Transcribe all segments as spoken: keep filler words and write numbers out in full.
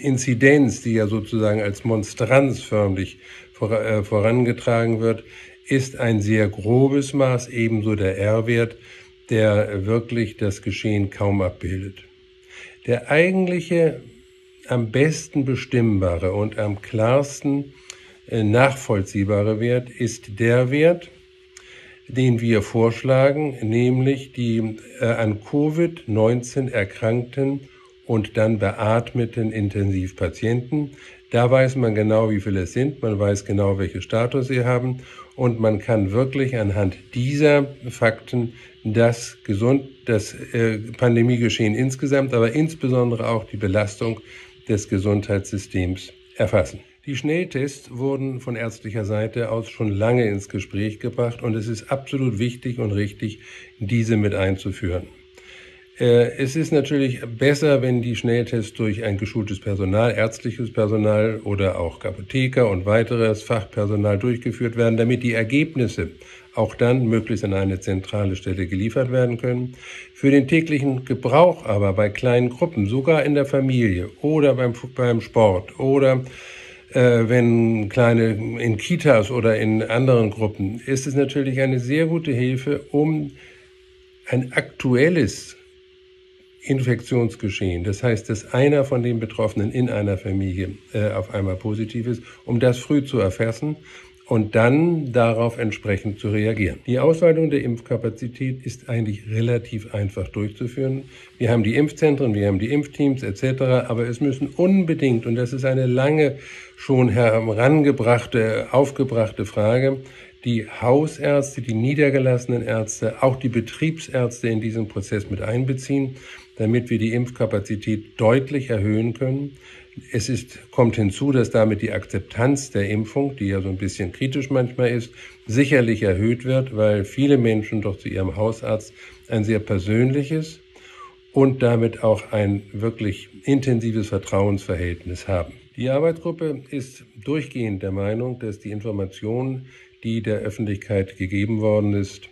Inzidenz, die ja sozusagen als Monstranz förmlich vor, äh, vorangetragen wird, ist ein sehr grobes Maß, ebenso der R-Wert, der wirklich das Geschehen kaum abbildet. Der eigentliche, am besten bestimmbare und am klarsten äh, nachvollziehbare Wert ist der Wert, den wir vorschlagen, nämlich die äh, an Covid neunzehn erkrankten und dann beatmeten Intensivpatienten. Da weiß man genau, wie viele es sind, man weiß genau, welchen Status sie haben und man kann wirklich anhand dieser Fakten das, Gesund, das äh, Pandemiegeschehen insgesamt, aber insbesondere auch die Belastung des Gesundheitssystems erfassen. Die Schnelltests wurden von ärztlicher Seite aus schon lange ins Gespräch gebracht und es ist absolut wichtig und richtig, diese mit einzuführen. Es ist natürlich besser, wenn die Schnelltests durch ein geschultes Personal, ärztliches Personal oder auch Apotheker und weiteres Fachpersonal durchgeführt werden, damit die Ergebnisse auch dann möglichst an eine zentrale Stelle geliefert werden können. Für den täglichen Gebrauch aber bei kleinen Gruppen, sogar in der Familie oder beim, beim Sport oder äh, wenn kleine in Kitas oder in anderen Gruppen, ist es natürlich eine sehr gute Hilfe, um ein aktuelles Infektionsgeschehen, das heißt, dass einer von den Betroffenen in einer Familie äh, auf einmal positiv ist, um das früh zu erfassen und dann darauf entsprechend zu reagieren. Die Ausweitung der Impfkapazität ist eigentlich relativ einfach durchzuführen. Wir haben die Impfzentren, wir haben die Impfteams et cetera, aber es müssen unbedingt, und das ist eine lange schon herangebrachte, aufgebrachte Frage, die Hausärzte, die niedergelassenen Ärzte, auch die Betriebsärzte in diesen Prozess mit einbeziehen, damit wir die Impfkapazität deutlich erhöhen können. Es ist, kommt hinzu, dass damit die Akzeptanz der Impfung, die ja so ein bisschen kritisch manchmal ist, sicherlich erhöht wird, weil viele Menschen doch zu ihrem Hausarzt ein sehr persönliches und damit auch ein wirklich intensives Vertrauensverhältnis haben. Die Arbeitsgruppe ist durchgehend der Meinung, dass die Information, die der Öffentlichkeit gegeben worden ist,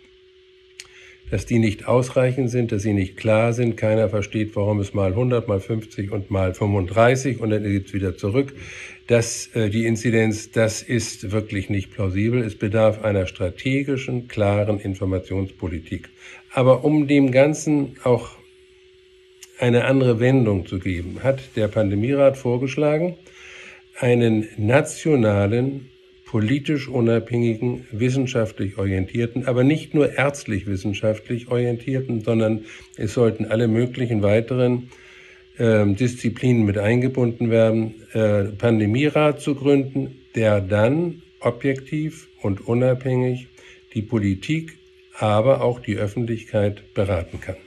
dass die nicht ausreichend sind, dass sie nicht klar sind. Keiner versteht, warum es mal hundert, mal fünfzig und mal fünfunddreißig und dann geht es wieder zurück. Das, äh, die Inzidenz, das ist wirklich nicht plausibel. Es bedarf einer strategischen, klaren Informationspolitik. Aber um dem Ganzen auch eine andere Wendung zu geben, hat der Pandemierat vorgeschlagen, einen nationalen, politisch unabhängigen, wissenschaftlich orientierten, aber nicht nur ärztlich-wissenschaftlich orientierten, sondern es sollten alle möglichen weiteren äh, Disziplinen mit eingebunden werden, äh, Pandemierat zu gründen, der dann objektiv und unabhängig die Politik, aber auch die Öffentlichkeit beraten kann.